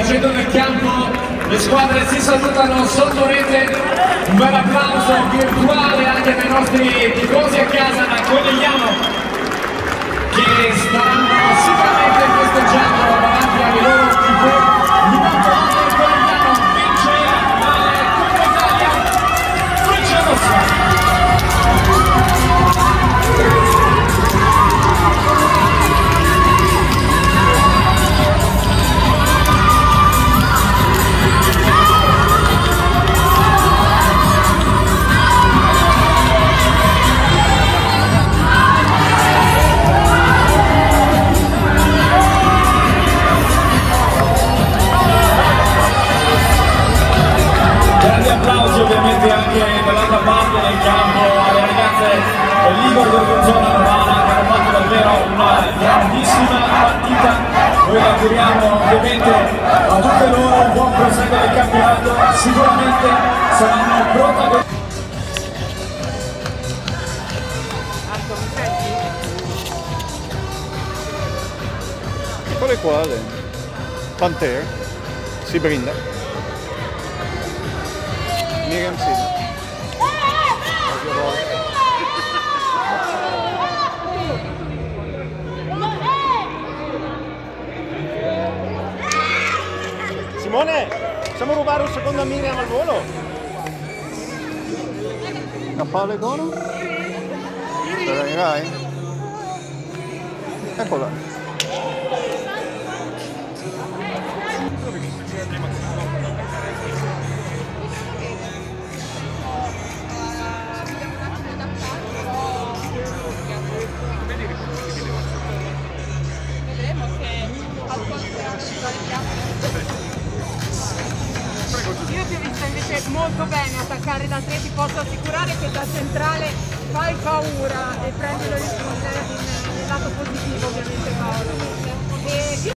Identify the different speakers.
Speaker 1: facendo nel campo, le squadre si salutano sotto rete. Un bel applauso virtuale anche dai nostri tifosi a casa, da Conegliano, che staranno sicuramente festeggiando davanti ai loro tifosi. Intanto il Conegliano vince la Coppa Italia, Croce Rossa. Applausi ovviamente anche dall'altra parte del campo alle ragazze dell'Igor Gorgonzola Novara, che hanno fatto davvero una grandissima partita. Noi auguriamo ovviamente a tutte loro un buon proseguo del campionato, sicuramente saranno protagonisti.
Speaker 2: Eccole qua, Panther, si brinda. Miriam sì.
Speaker 3: Simone, possiamo rubare un secondo a Miriam al volo?
Speaker 2: A palla gono? Arriverai? Eccola.
Speaker 4: Io ti ho visto invece molto bene attaccare da tre, ti posso assicurare che da centrale fai paura e prendilo nel lato positivo ovviamente Paolo.